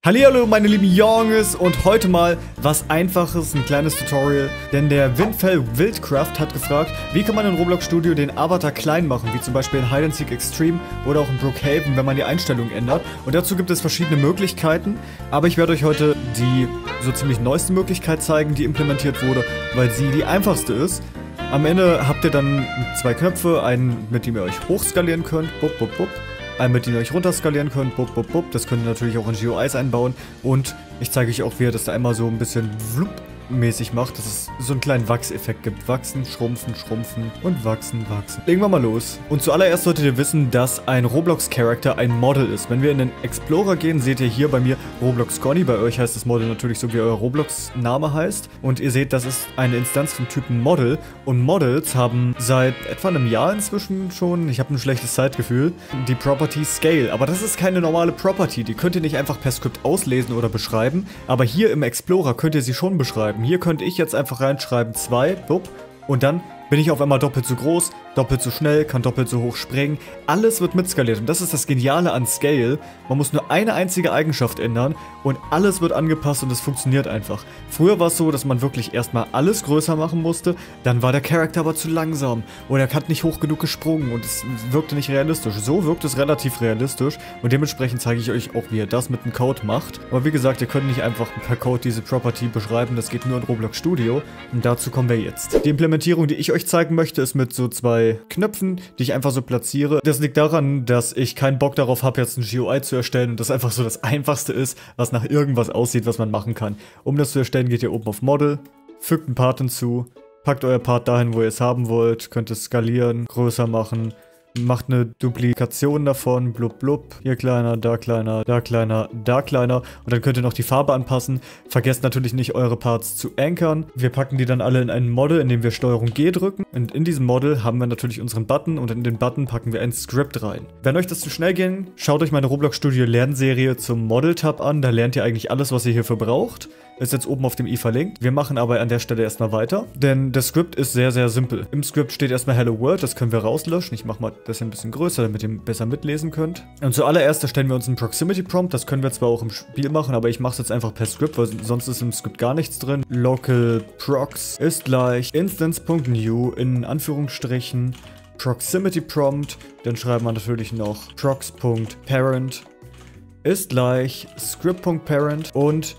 Hallihallo meine lieben Jungs und heute mal was Einfaches, ein kleines Tutorial, denn der Windfell Wildcraft hat gefragt, wie kann man in Roblox Studio den Avatar klein machen, wie zum Beispiel in Hide and Seek Extreme oder auch in Brookhaven, wenn man die Einstellungen ändert. Und dazu gibt es verschiedene Möglichkeiten, aber ich werde euch heute die so ziemlich neueste Möglichkeit zeigen, die implementiert wurde, weil sie die einfachste ist. Am Ende habt ihr dann zwei Knöpfe, einen mit dem ihr euch hochskalieren könnt, bup, bup, bup. Einen, mit dem ihr euch runterskalieren könnt, bup, bup, bup. Das könnt ihr natürlich auch in GUIs einbauen. Und ich zeige euch auch, wie ihr das da einmal so ein bisschen mäßig macht, dass es so einen kleinen Wachseffekt gibt. Wachsen, schrumpfen, schrumpfen und wachsen, wachsen. Legen wir mal los. Und zuallererst solltet ihr wissen, dass ein Roblox-Charakter ein Model ist. Wenn wir in den Explorer gehen, seht ihr hier bei mir Roblox Conny. Bei euch heißt das Model natürlich so, wie euer Roblox-Name heißt. Und ihr seht, das ist eine Instanz vom Typen Model. Und Models haben seit etwa einem Jahr inzwischen schon, ich habe ein schlechtes Zeitgefühl, die Property Scale. Aber das ist keine normale Property. Die könnt ihr nicht einfach per Skript auslesen oder beschreiben. Aber hier im Explorer könnt ihr sie schon beschreiben. Hier könnte ich jetzt einfach reinschreiben 2, und dann bin ich auf einmal doppelt so groß, doppelt so schnell, kann doppelt so hoch springen. Alles wird mitskaliert und das ist das Geniale an Scale. Man muss nur eine einzige Eigenschaft ändern und alles wird angepasst und es funktioniert einfach. Früher war es so, dass man wirklich erstmal alles größer machen musste, dann war der Charakter aber zu langsam oder er hat nicht hoch genug gesprungen und es wirkte nicht realistisch. So wirkt es relativ realistisch und dementsprechend zeige ich euch auch, wie ihr das mit dem Code macht. Aber wie gesagt, ihr könnt nicht einfach per Code diese Property beschreiben, das geht nur in Roblox Studio und dazu kommen wir jetzt. Die Implementierung, die ich euch zeigen möchte, ist mit so zwei Knöpfen, die ich einfach so platziere. Das liegt daran, dass ich keinen Bock darauf habe, jetzt ein GUI zu erstellen und das einfach so das Einfachste ist, was nach irgendwas aussieht, was man machen kann. Um das zu erstellen, geht ihr oben auf Model, fügt einen Part hinzu, packt euer Part dahin, wo ihr es haben wollt, könnt es skalieren, größer machen, macht eine Duplikation davon, blub blub, hier kleiner, da kleiner, da kleiner, da kleiner und dann könnt ihr noch die Farbe anpassen. Vergesst natürlich nicht, eure Parts zu ankern. Wir packen die dann alle in einen Model, indem wir STRG G drücken und in diesem Model haben wir natürlich unseren Button und in den Button packen wir ein Skript rein. Wenn euch das zu schnell ging, schaut euch meine Roblox Studio Lernserie zum Model-Tab an, da lernt ihr eigentlich alles, was ihr hierfür braucht. Ist jetzt oben auf dem i verlinkt. Wir machen aber an der Stelle erstmal weiter, denn das Skript ist sehr, sehr simpel. Im Skript steht erstmal Hello World, das können wir rauslöschen. Ich mache mal das hier ein bisschen größer, damit ihr besser mitlesen könnt. Und zuallererst erstellen wir uns einen Proximity Prompt, das können wir zwar auch im Spiel machen, aber ich mache es jetzt einfach per Skript, weil sonst ist im Skript gar nichts drin. Local Prox ist gleich instance.new in Anführungsstrichen Proximity Prompt, dann schreiben wir natürlich noch prox.parent ist gleich script.parent und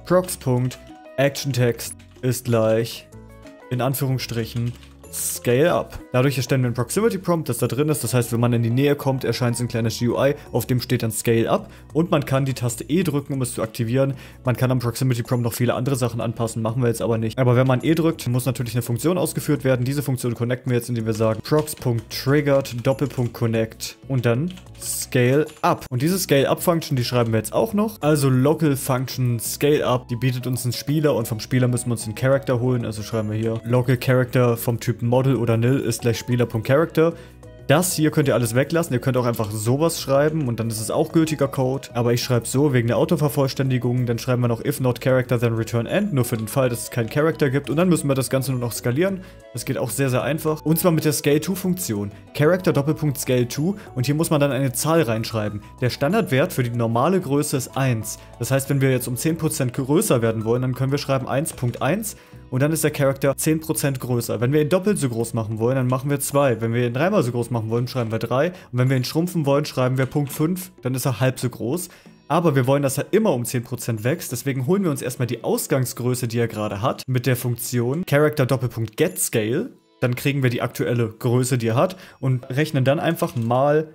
prox.actiontext ist gleich, in Anführungsstrichen, Scale Up. Dadurch erstellen wir einen Proximity Prompt, das da drin ist. Das heißt, wenn man in die Nähe kommt, erscheint so ein kleines GUI, auf dem steht dann Scale Up. Und man kann die Taste E drücken, um es zu aktivieren. Man kann am Proximity Prompt noch viele andere Sachen anpassen, machen wir jetzt aber nicht. Aber wenn man E drückt, muss natürlich eine Funktion ausgeführt werden. Diese Funktion connecten wir jetzt, indem wir sagen prox.triggered Doppelpunkt connect und dann Scale Up. Und diese Scale Up Function, die schreiben wir jetzt auch noch. Also Local Function Scale Up, die bietet uns einen Spieler und vom Spieler müssen wir uns den Character holen. Also schreiben wir hier Local Character vom Typ Model oder nil ist gleich Spieler.Character. Das hier könnt ihr alles weglassen. Ihr könnt auch einfach sowas schreiben und dann ist es auch gültiger Code. Aber ich schreibe so wegen der Autovervollständigung. Dann schreiben wir noch if not character then return end. Nur für den Fall, dass es keinen Character gibt. Und dann müssen wir das Ganze nur noch skalieren. Das geht auch sehr, sehr einfach. Und zwar mit der Scale-To-Funktion. Character Doppelpunkt Scale-To. Und hier muss man dann eine Zahl reinschreiben. Der Standardwert für die normale Größe ist 1. Das heißt, wenn wir jetzt um 10% größer werden wollen, dann können wir schreiben 1.1. Und dann ist der Charakter 10% größer. Wenn wir ihn doppelt so groß machen wollen, dann machen wir 2. Wenn wir ihn dreimal so groß machen wollen, schreiben wir 3. Und wenn wir ihn schrumpfen wollen, schreiben wir Punkt 5. Dann ist er halb so groß. Aber wir wollen, dass er immer um 10% wächst. Deswegen holen wir uns erstmal die Ausgangsgröße, die er gerade hat, mit der Funktion Character Doppelpunkt getScale. Dann kriegen wir die aktuelle Größe, die er hat. Und rechnen dann einfach mal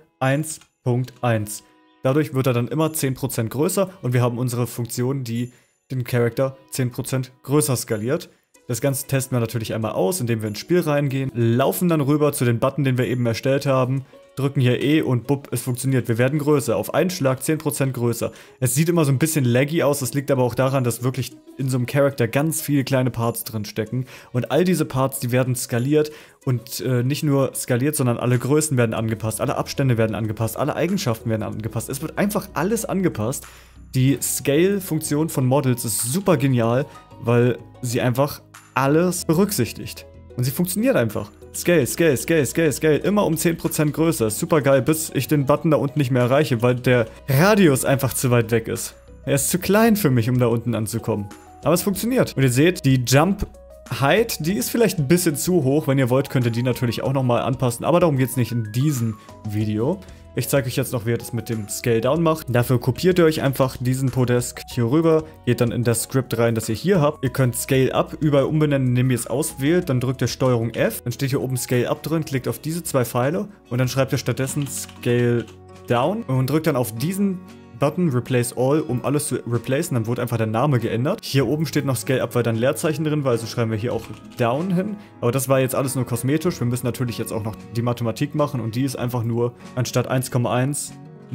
1.1. Dadurch wird er dann immer 10% größer. Und wir haben unsere Funktion, die den Charakter 10% größer skaliert. Das Ganze testen wir natürlich einmal aus, indem wir ins Spiel reingehen, laufen dann rüber zu den Button, den wir eben erstellt haben, drücken hier E und bupp, es funktioniert. Wir werden größer, auf einen Schlag 10% größer. Es sieht immer so ein bisschen laggy aus, das liegt aber auch daran, dass wirklich in so einem Charakter ganz viele kleine Parts drin stecken. Und all diese Parts, die werden skaliert und nicht nur skaliert, sondern alle Größen werden angepasst, alle Abstände werden angepasst, alle Eigenschaften werden angepasst. Es wird einfach alles angepasst. Die Scale-Funktion von Models ist super genial, weil sie einfach alles berücksichtigt. Und sie funktioniert einfach. Scale, Scale, Scale, Scale, Scale. Immer um 10% größer. Ist super geil, bis ich den Button da unten nicht mehr erreiche, weil der Radius einfach zu weit weg ist. Er ist zu klein für mich, um da unten anzukommen. Aber es funktioniert. Und ihr seht, die Jump Height, die ist vielleicht ein bisschen zu hoch. Wenn ihr wollt, könnt ihr die natürlich auch nochmal anpassen. Aber darum geht es nicht in diesem Video. Ich zeige euch jetzt noch, wie ihr das mit dem Scale Down macht. Dafür kopiert ihr euch einfach diesen Podesk hier rüber. Geht dann in das Script rein, das ihr hier habt. Ihr könnt Scale Up überall umbenennen, indem ihr es auswählt. Dann drückt ihr STRG F. Dann steht hier oben Scale Up drin. Klickt auf diese zwei Pfeile. Und dann schreibt ihr stattdessen Scale Down. Und drückt dann auf diesen Button Replace All, um alles zu replacen. Dann wurde einfach der Name geändert. Hier oben steht noch Scale Up, weil da ein Leerzeichen drin war. Also schreiben wir hier auch Down hin. Aber das war jetzt alles nur kosmetisch. Wir müssen natürlich jetzt auch noch die Mathematik machen. Und die ist einfach nur anstatt 1,1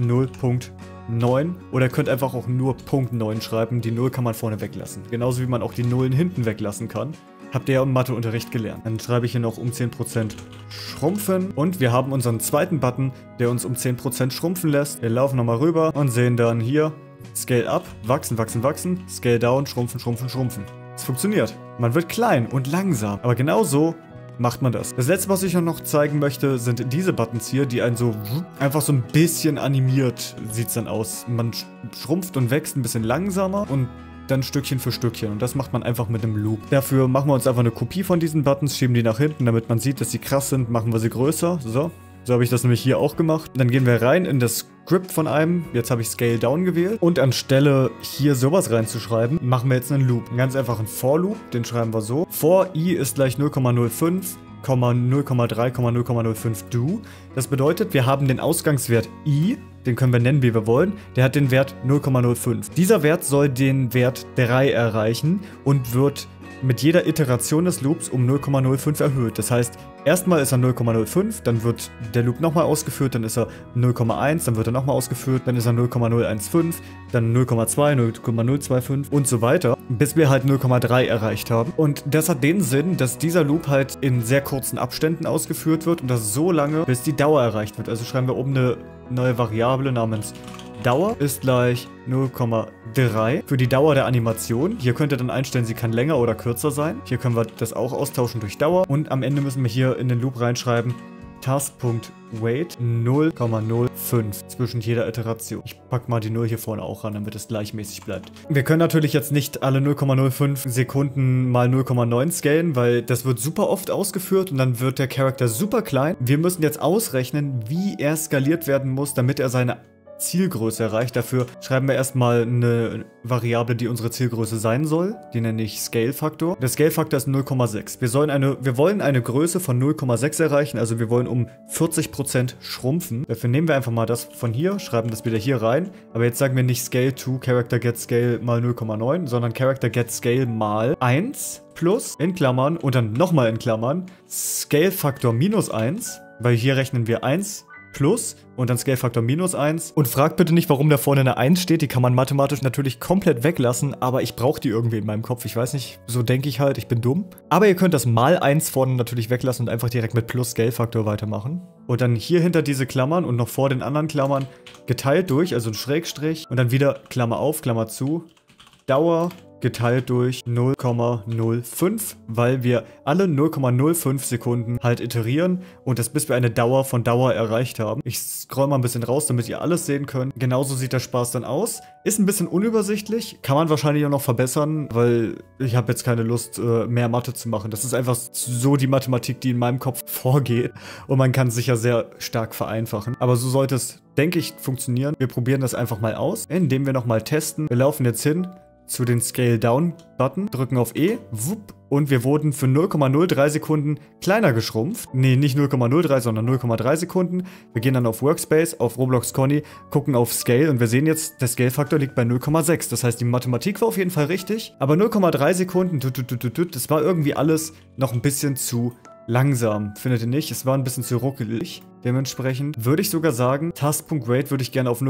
0.9. Oder ihr könnt einfach auch nur Punkt 9 schreiben. Die 0 kann man vorne weglassen. Genauso wie man auch die Nullen hinten weglassen kann. Habt ihr ja im Matheunterricht gelernt. Dann schreibe ich hier noch um 10% schrumpfen. Und wir haben unseren zweiten Button, der uns um 10% schrumpfen lässt. Wir laufen nochmal rüber und sehen dann hier Scale Up, wachsen, wachsen, wachsen. Scale Down, schrumpfen, schrumpfen, schrumpfen. Es funktioniert. Man wird klein und langsam. Aber genau so macht man das. Das letzte, was ich noch zeigen möchte, sind diese Buttons hier, die einen so einfach so ein bisschen animiert, sieht es dann aus. Man schrumpft und wächst ein bisschen langsamer und dann Stückchen für Stückchen. Und das macht man einfach mit einem Loop. Dafür machen wir uns einfach eine Kopie von diesen Buttons, schieben die nach hinten, damit man sieht, dass sie krass sind, machen wir sie größer. So habe ich das nämlich hier auch gemacht. Dann gehen wir rein in das Script von einem. Jetzt habe ich Scale Down gewählt. Und anstelle hier sowas reinzuschreiben, machen wir jetzt einen Loop. Einen ganz einfachen For Loop, den schreiben wir so. For I ist gleich 0,05, 0,3, 0,05 do. Das bedeutet, wir haben den Ausgangswert I, den können wir nennen, wie wir wollen. Der hat den Wert 0,05. Dieser Wert soll den Wert 3 erreichen und wird mit jeder Iteration des Loops um 0,05 erhöht. Das heißt, erstmal ist er 0,05, dann wird der Loop nochmal ausgeführt, dann ist er 0,1, dann wird er nochmal ausgeführt, dann ist er 0,015, dann 0,2, 0,025 und so weiter, bis wir halt 0,3 erreicht haben. Und das hat den Sinn, dass dieser Loop halt in sehr kurzen Abständen ausgeführt wird und das so lange, bis die Dauer erreicht wird. Also schreiben wir oben eine neue Variable namens Dauer ist gleich 0,3 für die Dauer der Animation. Hier könnt ihr dann einstellen, sie kann länger oder kürzer sein. Hier können wir das auch austauschen durch Dauer. Und am Ende müssen wir hier in den Loop reinschreiben, Task.wait 0,05 zwischen jeder Iteration. Ich packe mal die 0 hier vorne auch ran, damit es gleichmäßig bleibt. Wir können natürlich jetzt nicht alle 0,05 Sekunden mal 0,9 scalen, weil das wird super oft ausgeführt und dann wird der Charakter super klein. Wir müssen jetzt ausrechnen, wie er skaliert werden muss, damit er seine Zielgröße erreicht. Dafür schreiben wir erstmal eine Variable, die unsere Zielgröße sein soll. Die nenne ich Scale-Faktor. Der Scale-Faktor ist 0,6. Wir wollen eine Größe von 0,6 erreichen, also wir wollen um 40% schrumpfen. Dafür nehmen wir einfach mal das von hier, schreiben das wieder hier rein. Aber jetzt sagen wir nicht Scale to Character Get Scale mal 0,9, sondern Character Get Scale mal 1 plus in Klammern und dann nochmal in Klammern Scale-Faktor minus 1, weil hier rechnen wir 1 plus und dann Scale-Faktor minus 1. Und fragt bitte nicht, warum da vorne eine 1 steht. Die kann man mathematisch natürlich komplett weglassen, aber ich brauche die irgendwie in meinem Kopf. Ich weiß nicht, so denke ich halt, ich bin dumm. Aber ihr könnt das mal 1 vorne natürlich weglassen und einfach direkt mit plus Scale-Faktor weitermachen. Und dann hier hinter diese Klammern und noch vor den anderen Klammern geteilt durch, also ein Schrägstrich. Und dann wieder Klammer auf, Klammer zu, Dauer geteilt durch 0,05, weil wir alle 0,05 Sekunden halt iterieren und das bis wir eine Dauer von Dauer erreicht haben. Ich scroll mal ein bisschen raus, damit ihr alles sehen könnt. Genauso sieht der Spaß dann aus. Ist ein bisschen unübersichtlich, kann man wahrscheinlich auch noch verbessern, weil ich habe jetzt keine Lust, mehr Mathe zu machen. Das ist einfach so die Mathematik, die in meinem Kopf vorgeht und man kann es sicher sehr stark vereinfachen. Aber so sollte es, denke ich, funktionieren. Wir probieren das einfach mal aus, indem wir nochmal testen. Wir laufen jetzt hin zu den Scale Down Button, drücken auf E, wupp, und wir wurden für 0,03 Sekunden kleiner geschrumpft. Nee, nicht 0,03, sondern 0,3 Sekunden. Wir gehen dann auf Workspace, auf Roblox Conny, gucken auf Scale und wir sehen jetzt, der Scale-Faktor liegt bei 0,6. Das heißt, die Mathematik war auf jeden Fall richtig, aber 0,3 Sekunden, das war irgendwie alles noch ein bisschen zu langsam, findet ihr nicht? Es war ein bisschen zu ruckelig. Dementsprechend würde ich sogar sagen, Task.Rate würde ich gerne auf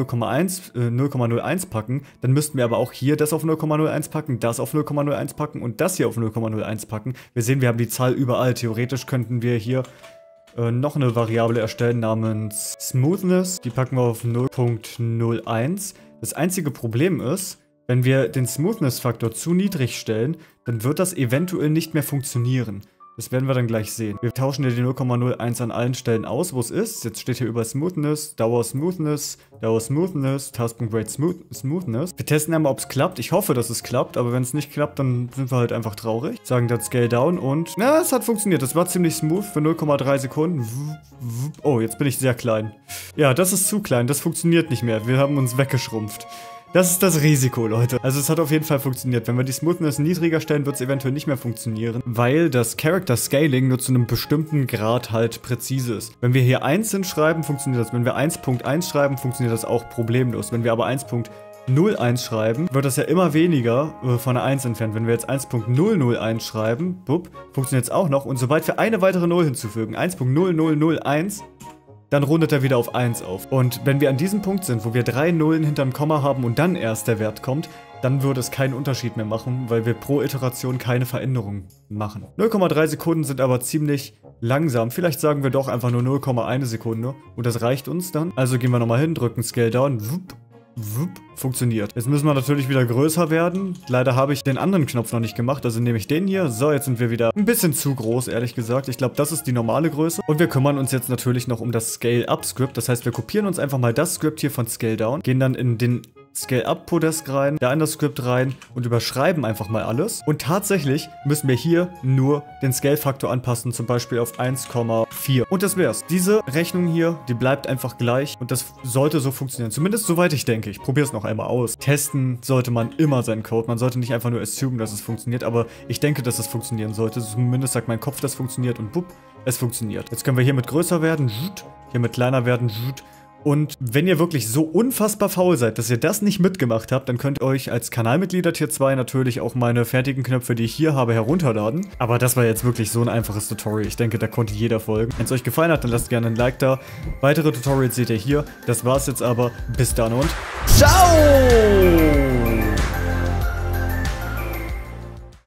0,01 packen. Dann müssten wir aber auch hier das auf 0,01 packen, das auf 0,01 packen und das hier auf 0,01 packen. Wir sehen, wir haben die Zahl überall. Theoretisch könnten wir hier noch eine Variable erstellen namens Smoothness. Die packen wir auf 0,01. Das einzige Problem ist, wenn wir den Smoothness-Faktor zu niedrig stellen, dann wird das eventuell nicht mehr funktionieren. Das werden wir dann gleich sehen. Wir tauschen hier die 0,01 an allen Stellen aus, wo es ist. Jetzt steht hier über Smoothness, Dauer Smoothness, Taskpunkt Rate Smoothness. Wir testen einmal, ob es klappt. Ich hoffe, dass es klappt, aber wenn es nicht klappt, dann sind wir halt einfach traurig. Sagen dann Scale Down und... Na, es hat funktioniert. Das war ziemlich smooth für 0,3 Sekunden. Oh, jetzt bin ich sehr klein. Ja, das ist zu klein. Das funktioniert nicht mehr. Wir haben uns weggeschrumpft. Das ist das Risiko, Leute. Also es hat auf jeden Fall funktioniert. Wenn wir die Smoothness niedriger stellen, wird es eventuell nicht mehr funktionieren, weil das Character Scaling nur zu einem bestimmten Grad halt präzise ist. Wenn wir hier 1 hinschreiben, funktioniert das. Wenn wir 1.1 schreiben, funktioniert das auch problemlos. Wenn wir aber 1.01 schreiben, wird das ja immer weniger von der 1 entfernt. Wenn wir jetzt 1.001 schreiben, funktioniert es auch noch. Und sobald wir eine weitere 0 hinzufügen, 1.0001, dann rundet er wieder auf 1 auf. Und wenn wir an diesem Punkt sind, wo wir 3 Nullen hinterm Komma haben und dann erst der Wert kommt, dann würde es keinen Unterschied mehr machen, weil wir pro Iteration keine Veränderung machen. 0,3 Sekunden sind aber ziemlich langsam. Vielleicht sagen wir doch einfach nur 0,1 Sekunde und das reicht uns dann. Also gehen wir nochmal hin, drücken Scale Down, funktioniert. Jetzt müssen wir natürlich wieder größer werden. Leider habe ich den anderen Knopf noch nicht gemacht, also nehme ich den hier. So, jetzt sind wir wieder ein bisschen zu groß, ehrlich gesagt. Ich glaube, das ist die normale Größe. Und wir kümmern uns jetzt natürlich noch um das Scale-Up-Script. Das heißt, wir kopieren uns einfach mal das Script hier von Scale Down, gehen dann in den Scale-Up-Podest rein, da in das Skript rein und überschreiben einfach mal alles. Und tatsächlich müssen wir hier nur den Scale-Faktor anpassen, zum Beispiel auf 1,4. Und das wär's. Diese Rechnung hier, die bleibt einfach gleich und das sollte so funktionieren. Zumindest soweit ich denke. Ich probiere es noch einmal aus. Testen sollte man immer seinen Code. Man sollte nicht einfach nur assumen, dass es funktioniert, aber ich denke, dass es funktionieren sollte. Zumindest sagt mein Kopf, das funktioniert und es funktioniert. Jetzt können wir hiermit größer werden, hiermit kleiner werden, und wenn ihr wirklich so unfassbar faul seid, dass ihr das nicht mitgemacht habt, dann könnt ihr euch als Kanalmitglieder Tier 2 natürlich auch meine fertigen Knöpfe, die ich hier habe, herunterladen. Aber das war jetzt wirklich so ein einfaches Tutorial. Ich denke, da konnte jeder folgen. Wenn es euch gefallen hat, dann lasst gerne ein Like da. Weitere Tutorials seht ihr hier. Das war's jetzt aber. Bis dann und ciao!